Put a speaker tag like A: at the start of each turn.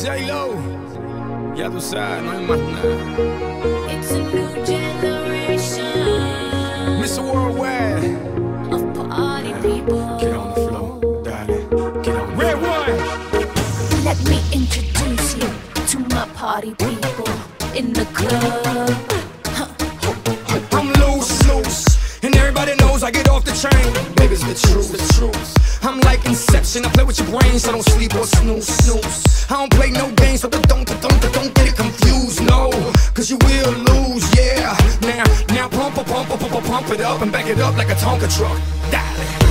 A: J-Lo, ya tú sabes, no hay más nada.
B: It's a new generation
A: Mr. Worldwide,
B: of party people.
A: get on the floor, darling, get on the floor. Red one.
B: Let me introduce you to my party people in the club.
A: I'm loose, and everybody knows I get off the train. Baby, it's the truth. I'm like Inception, I play with your brain, so don't sleep or snooze. I don't play no games, so don't get it confused, no. Cause you will lose, yeah. Now pump it up and back it up like a Tonka truck. Darling.